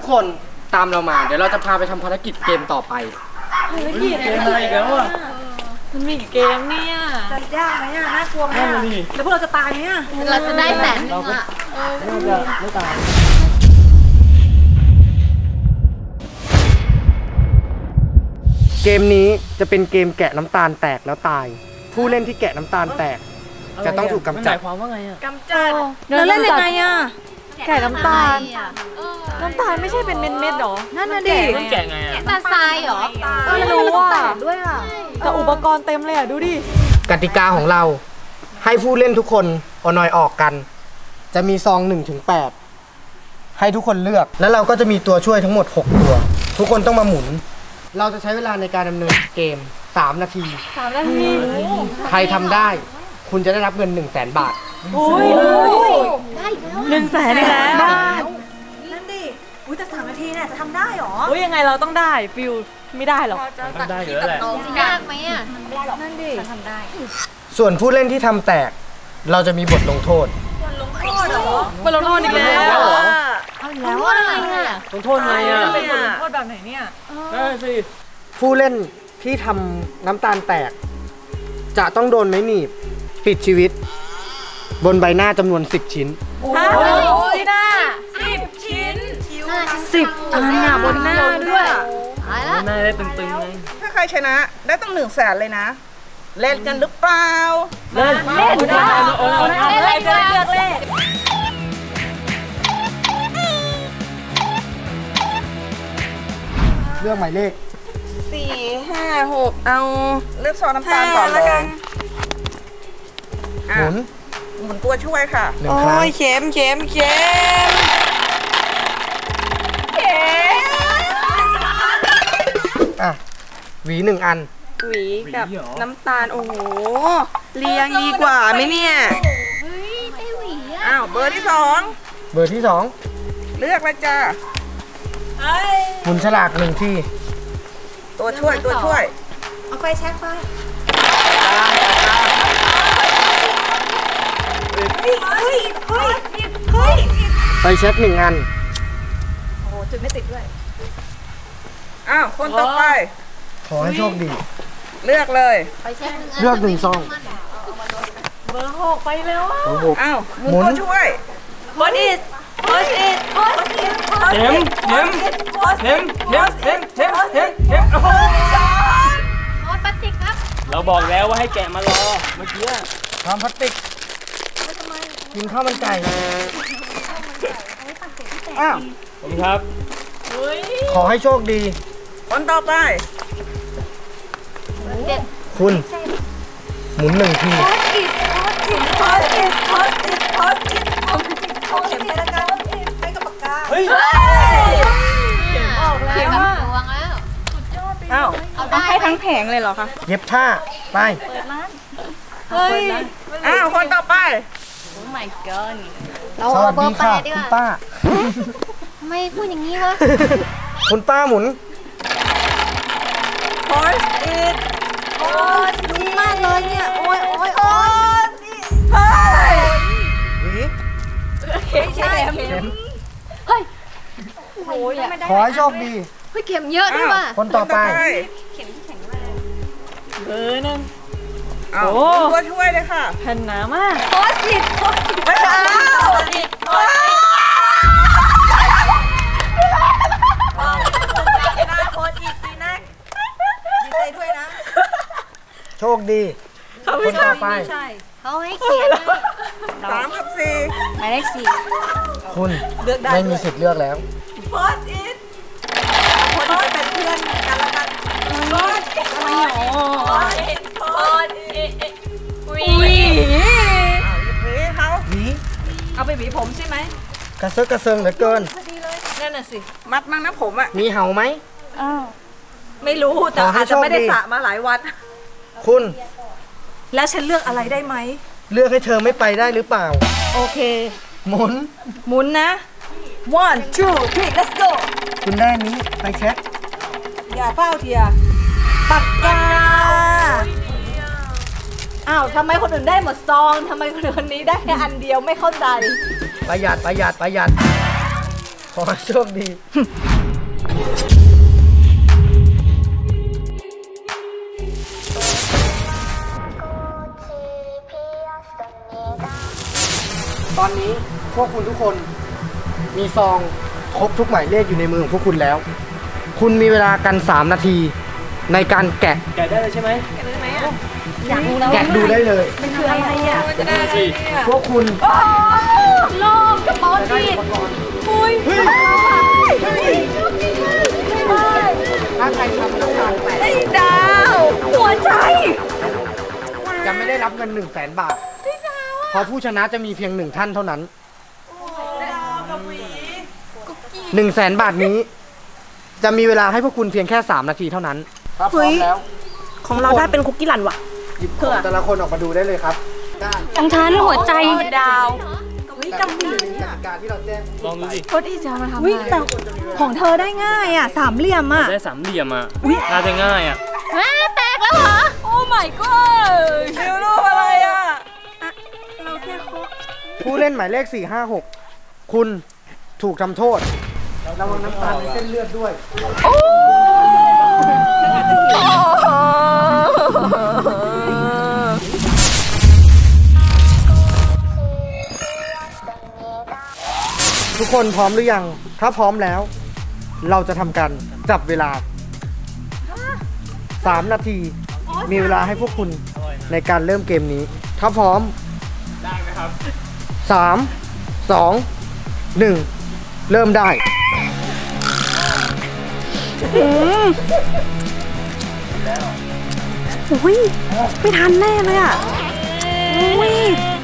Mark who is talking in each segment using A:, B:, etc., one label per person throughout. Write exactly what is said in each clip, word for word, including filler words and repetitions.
A: คนตามเรามาเดี๋ยวเราจะพาไปทำภารกิจเกมต่อไป
B: ภารกิจเกมอะไรกันวะมันมีกี่เกมเนี่ยจะยากไหมอ่ะน่ากลัวไหมอ่ะแล้วพวกเราจะตายไหมอ่ะ
C: เราจะได้แสนนึงอ่ะ
A: น่าจะไม่ตายเกมนี้จะเป็นเกมแกะน้ำตาลแตกแล้วตายผู้เล่นที่แกะน้ำตาลแตกจะต้องถูกกำจัด
B: ความว่าไงอ่ะ
D: กำจัด
B: แล้วเล่นยังไงอ่ะแกะน้ำตาลน้ำตาลไม่ใช่เป็นเม็ดๆหรอ
D: นั่นน่ะดิ
B: แกะไงอ่ะ
C: ตาทรายหรอ
B: ไม่รู้อ่ะด้วยอ่ะแต่อุปกรณ์เต็มเลยอ่ะดูดิ
A: กติกาของเราให้ผู้เล่นทุกคนเอาหน่อยออกกันจะมีซองหนึ่งถึงแปดให้ทุกคนเลือกแล้วเราก็จะมีตัวช่วยทั้งหมดหกตัวทุกคนต้องมาหมุนเราจะใช้เวลาในการดำเนินเกมสามนาที
B: สามนาที
A: ใครทำได้คุณจะได้รับเงินหนึ่งแสนบาท
B: โอ้ยได้แล้วหนึ่งแสนแล้ว
D: นั่นดิอุ้ยแต่สามนาทีเนี่ยจะทำได้หรอ
B: อุ้ยยังไงเราต้องได้ฟิลไม่ได้หรอก
C: ทำได้เยอะแหละยากไหมอ่ะนั่นดิทำได้
A: ส่วนผู้เล่นที่ทำแตกเราจะมีบทลงโทษ
D: บทลงโทษเหร
B: อบทลงโทษอีกแล้ว
C: เอาแล้วอะไรอ่ะ
B: ลงโทษไงอ่ะเป็นบทลงโทษแบบไหนเนี่ยได้สิ
A: ผู้เล่นที่ทำน้ำตาลแตกจะต้องโดนไม้หนีบปิดชีวิตบนใบหน้าจำนวนสิบชิ้น
B: ฮะที่หน้าสิบชิ้นสิบอันน่ะบนหน้าด้วยหน้าได้ตึงๆเลย
D: ถ้าใครชนะได้ต้องหนึ่งแสนเลยนะเล่นกันหรือเปล่า
B: เล่นเล่นเล่นเล่นจะเลือกเล่น
A: เลือกหมายเลข
D: สี่ห้าหกเอาเลือกซองน้ำตาลก่อนเลย
A: หมุน
D: หมุนตัวช่วยค่ะ
A: โอ้
D: ยเข็มเข็มเข็มเข็ม
A: อ่ะหวีหนึ่งอัน
D: หวีกับน้ำตาลโอ้โหเรียงดีกว่าไหมเนี่ย
C: เฮ้ยได้หวีอ่ะ
D: อ้าวเบอร์ที่สอง
A: เบอร์ที่สอง
D: เลือกเลยจ้า
A: หมุนฉลากหนึ่งที่
D: ตัวช่วยตัวช่วย
C: เอาไฟแช็กไป
D: เฮ้ยเฮ้ยเฮ้ยเฮ้ย
A: ไฟแช็กหนึ่งอัน
D: โอ้จุดไม่ติดด้วยอ้าวคนต่อไป
A: ขอให้โชคดี
D: เลือกเลย
C: ไฟแช็ก
A: เลือกหนึ่งซอง
B: เบอร์หกไปแล้ว
D: อ้าวหมุนตัวช่วย
B: โพสอิทโพสอิทโพสอิทเข็มเข็มเข็มเข็มเข็มเข็มเข็มเข็มโอ้โห
C: โน้ตพลาสติกครับ
B: เราบอกแล้วว่าให้แกะมารอเมื่อกี้
A: ทำพลาสติกกินข้าวมันไก่
D: อ้าว
B: ผมครับ
A: ขอให้โชคดี
D: คนต่อไป
A: คุณหมุนหนึ่งที
D: พอสอิทพอสอิทพอสอิทพอสอิทพอสอิทเข็มให้ละกันให้กับปากกา
B: เฮ้ย
C: เข็มออกแล้วเข็มวางแล้ว
D: อ้าวเอาให้ทั้งแผงเลยเหรอคะ
A: เย็บผ้าไป
D: เฮ้ยอ้าวคนต่อไป
C: โอ้ my god
A: เราเอาเบอร์ไปดีกว่าคุณป้า
C: ทำไมพูดอย่างนี้วะ
A: คุณป้าหมุน
D: พอสอิทโอ้ยดีมากเลยเนี่ยโอ้ยโอ้ยโอ้ยเฮ้ย
A: หวี
D: เข็มใช่เข็ม
C: เฮ้ย
D: โอ้ย
A: ขอให้โชคดี
C: เฮ้ยเข็มเยอะด้วยว่ะ
A: คนต่อไป
D: เข็มที่แข็งมาก
B: เออนั่น
D: เอาตัวช่วยเลยค่ะ
B: แผ่นหนามาก
D: โพสอิทโพสอิทไม่ใช่โพสอิทโพสอิทโพสอิทดีนะดีใจด้วยนะ
A: โชคดีคนต่อไป
C: เขาให้เขียน
D: สามกับสี่
C: หมายเลขสี่
A: คุณไม่มีสิทธิ์เลือกแล้ว
D: โพสอิทคนที่จะเป็นเพื่อนกันแล้วกันโพสอิทโพสอิทโพสอิทโพสอิทหวีหวีเขา
A: หวี
B: เอาไปหวีผมใช่ไหม
A: กระเซาะกระเซิงเหลือเกิน
D: นั่นน่ะสิมัดมั่งนะผมอ่ะ
A: มีเห่าไหม
D: อ้าวไม่รู้แต่อาจจะไม่ได้สระมาหลายวัน
A: คุณ
D: แล้วฉันเลือกอะไรได้ไหม
A: เลือกให้เธอไม่ไปได้หรือเปล่า
D: โอเค
A: หมุน
D: หมุนนะ one two three let's go
A: คุณได้นี้ไปเช็ค
D: อย่าเฝ้าเทียปากกาอ้าวทำไมคนอื่นได้หมดซองทำไมคนนี้ได้แค่อันเดียวไม่เข้าใจ
A: ประหยัดประหยัดประหยัดขอให้โชคดี ตอนนี้พวกคุณทุกคนมีซองครบทุกหมายเลขอยู่ในมือของพวกคุณแล้ว คุณมีเวลากันสามนาทีในการแกะ
B: แกะได้เลยใช่ไหม
C: อยากรู้แล้ว
A: แกะดูได้เลย
C: มันคืออะไรอ่ะ
D: จะได้อะไรเนี่ย
A: พวกคุณ
C: โลกกระป๋อง
A: จะได้
C: ผิ
A: อุ
C: ด
A: ปกรณ์
C: อุ้ย
A: เฮ้ย
C: เฮ้ย
A: ถ้าใครทำน้ำตาลแตก
D: ไอ้ดาวหัวใจ
A: จะไม่ได้รับเงินหนึ่งแสนบาทเพราะผู้ชนะจะมีเพียงหนึ่งท่านเท่านั้นหนึ่งแสนบาทนี้ จะมีเวลาให้พวกคุณเพียงแค่สามนาทีเท่านั้นถ้าพร้อมแล้ว
E: ของเราได้เป็นคุกกี้รันว่ะ
A: หยิบของแต่ละคนออกมาดูได้เลยครับได้
C: ของฉันหัวใจ
D: ดาว
A: แต่ที่อยู่ในกติกาที่เราแจ้ง
B: ลองดูสิ
D: โคตรอีจะมาทำ
E: วิ
D: อะไร
E: แต่ของเธอได้ง่ายอ่ะ สามเหลี่ยมอ่ะ
B: ได้สามเหลี่ยมอ่ะน่าจะง่ายอ่ะ
C: แตกแล้วเหรอ
D: โอ้ my god ฟิวรูปอะไรอ่ะ
E: เราแค่เคาะ
A: ผู้เล่นหมายเลขสี่ห้าหกคุณถูกทำโทษระวังน้ำตาลในเส้นเลือดด้วย ทุกคนพร้อมหรือยัง ถ้าพร้อมแล้ว เราจะทำการจับเวลาสามนาที มีเวลาให้พวกคุณในการเริ่มเกมนี้ ถ้าพร้อม
B: ได้ไหมครับ
A: สาม สอง หนึ่ง เริ่มได้
E: อุ้ยไม่ทันแน่เลยอ่ะอุ้ย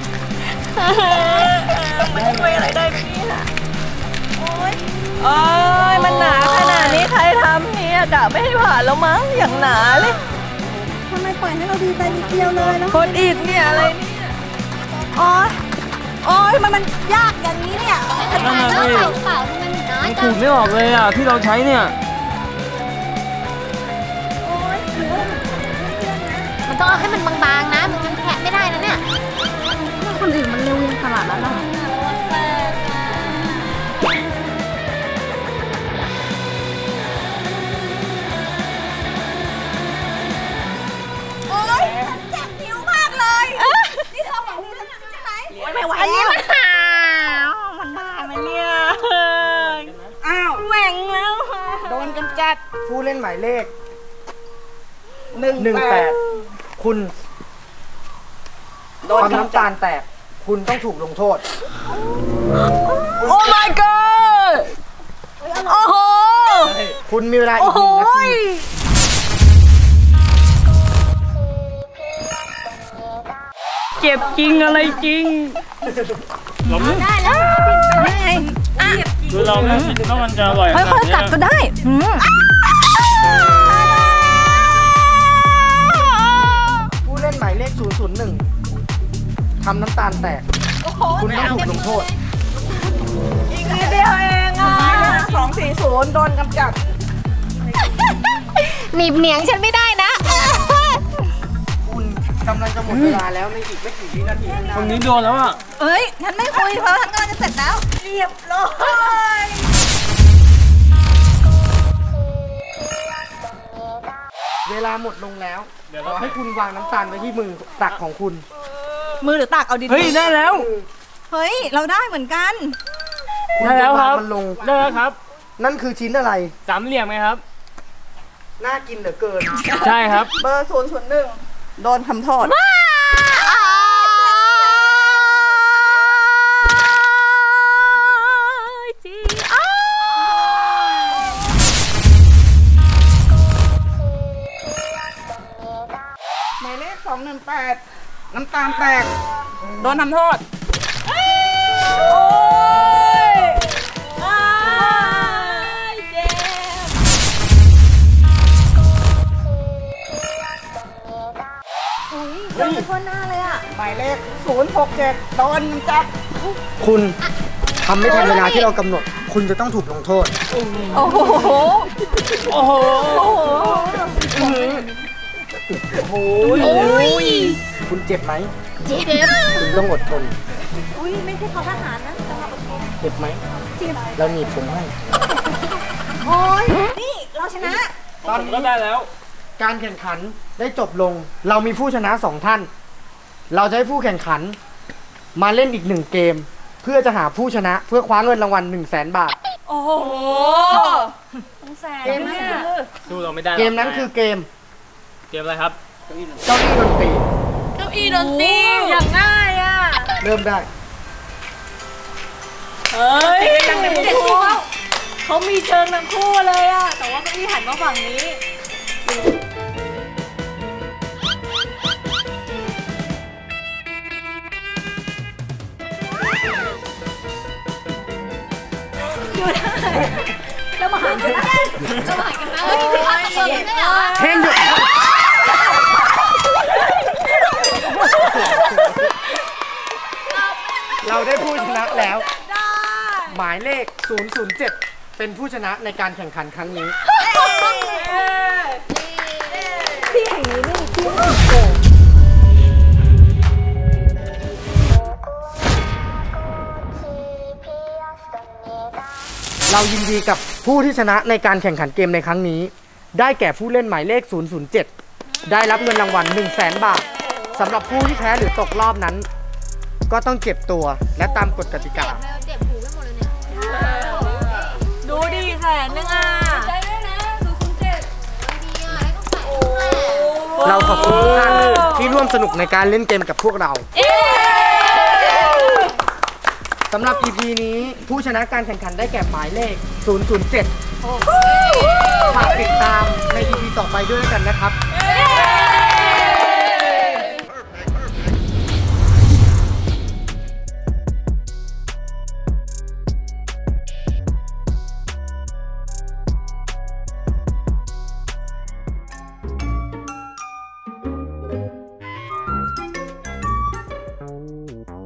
D: มันช่วยอะไรได้ไหมเนี่ยโอ้ยโอ้ยมันหนาขนาดนี้ใครทำเนี่ยกะไม่ให้ผ่านแล้วมั้งอย่างหนาเลย
E: ทำไมปล่อยให้เราดีใจนิดเดียวเลยแล้ว
D: โคตรอีดเนี่ยอะไรเนี่ย
E: โอ้ยโอ้ยมันมันยากอย่างนี้เนี่ย
C: จะตายแล้วเปล่าเปล่ามันน้อย
B: มัน
C: จั
B: ขู
C: ง
B: ดไม่ออกเลยอ่ะที่เราใช้เนี่ย
C: มันต้องเอาให้มันบางๆนะ มันกินแคะไม่ได้นะเนี่ย
E: คนอื่นมันเร็วยังขนาดนั้นอ่ะ
D: โอ้ยฉันเจ็บนิ้วมากเลย นี่เธอหวังดีฉันใช่ไหม
E: ไม่ไหว
C: อันนี้
E: แล้ว
C: มันหา
E: มันได้ไหมเนี่ยอ้าวแหว่งแล้ว
A: โดนกำจัด ผู้เล่นหมายเลขหนึ่งหนึ่งแปดคุณโดนน้ำตาลแตก คุณต้องถูกลงโทษ
D: โอ้ my god โอ้โห
A: คุณมีเวลาอีกหนึ่งนาที
B: เจ็บจริงอะไรจริงลองดู
C: ได้แล้ว
B: ดูลองนะว่ามันจะอร่อยขนาด
E: ค่อย
B: นี้
E: ๆกัดก็ได้อืม
A: ผู้เล่นหมายเลขศูนย์ศูนย์หนึ่งทำน้ำตาลแตก คุณต้องถูกลงโทษ
D: อีกนิดเดียวเองอ่ะสองสี่ศูนย์โดนกำจัด
C: หนีบเหนียงฉันไม่ได้นะ
A: คุณกำลังจะหมดเวลาแล้วในอีกไม่กี่วินาทีข้างหน้า
B: คนนี้โดนแล้วอ่ะ
D: เอ้ย ฉันไม่คุยเพราะฉันกำลังจะเสร็จแล้ว เรียบร้อย
A: เวลาหมดลงแล้วขอให้คุณวางน้ำตาลไว้ที่มือตักของคุณ
E: มือหรือตักเอาดีๆ
B: เฮ้ยได้แล้ว
E: เฮ้ยเราได้เหมือนกัน
A: คุณ
B: ได้แล้ว
A: จะ
B: ครั
A: วาง
B: บ
A: มันลง
B: ได้แล้วครับ
A: นั่นคือชิ้นอะไร
B: สามเหลี่ยมไหมครับ
A: น่ากินเหลือเกิน
B: ใช่ครับ
D: เบอร์ศูนย์ศูนย์หนึ่งโดนทำโทษ หมายเลขสองหนึ่งแปดน้ำตาลแตก โดนทำโทษ โอ้ยอ้ายเจ็บ
E: โดนทั่วหน้าเลยอ่ะ
D: หมายเลขศูนย์หกเจ็ดโดนกำจัด
A: คุณทำไม่ทันเวลาที่เรากำหนด คุณจะต้องถูกลงโทษ
D: โอ้โห
B: โอ้โห
C: โอ้ย
A: คุณเจ็บไหม
C: เจ็บ
A: คุณต้องอดทน
E: อุ้ยไม่ใช่เขาทหารนะแต่ว่าอดทน
A: เจ็บไหมเราหนีบผมให้
E: โอ้ยนี่เราชนะ
A: ตอนนี้ได้แล้ว การแข่งขันได้จบลง เรามีผู้ชนะสองท่าน เราจะให้ผู้แข่งขันมาเล่นอีกหนึ่งเกม เพื่อจะหาผู้ชนะเพื่อคว้าเงินรางวัลหนึ่งแสนบาท
E: โอ้โห
A: เกมนั้น
B: สู้เราไม่ได้
A: เกมนั้นคือเกม
B: เกมอะไรครับ
A: เก้าอี้ดนตรี
D: เก้าอี้ดนตรี
E: อย่างง่ายอ่ะ
A: เริ่มได้
E: เฮ้ยยังไม่เด็ดคู่เขามีเชิงทั้งคู่เลยอ่ะ แต่ว่าเก้าอี้หันมาฝั่งนี้ อยู่ได้แล้วมาหากันได้
C: จะมากันนะแล้วมีทางเปิดได้เหรอ
A: เท่งหยุดเราได้ผู้ชนะแล้ว หมายเลข ศูนย์ ศูนย์ เจ็ด เป็นผู้ชนะในการแข่งขันครั้งนี้
E: ที่แห่งนี้ไม่มีที่โกง
A: เรายินดีกับผู้ที่ชนะในการแข่งขันเกมในครั้งนี้ ได้แก่ผู้เล่นหมายเลข ศูนย์ ศูนย์ เจ็ด ได้รับเงินรางวัล หนึ่งแสนบาทสำหรับผู้ที่แพ้หรือตกรอบนั้น ก็ต้องเก็บตัวและตามกฎกติกา
C: เจ็บหูไปหมดเลยเนี่ย
E: ดูดิแสนนึงอ่ะ
D: ใจด้วยนะศูนย์ศูนย์เจ็ด
C: ดีอ่ะต้องใส่ด้วย
A: เราขอบคุณทุกท่านที่ร่วมสนุกในการเล่นเกมกับพวกเราสำหรับ อี พี นี้ผู้ชนะการแข่งขันได้แก่หมายเลข ศูนย์ ศูนย์ เจ็ด ฝากติดตามใน อี พี ต่อไปด้วยกันนะครับ